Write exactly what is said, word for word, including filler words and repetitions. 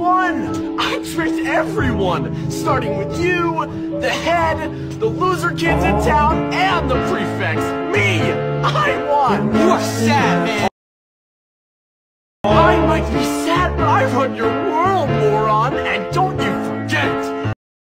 won! I tricked everyone! Starting with you, the head, the loser kids in town, and the prefects! Me! I won! You are sad, man! I might be sad, but I run your world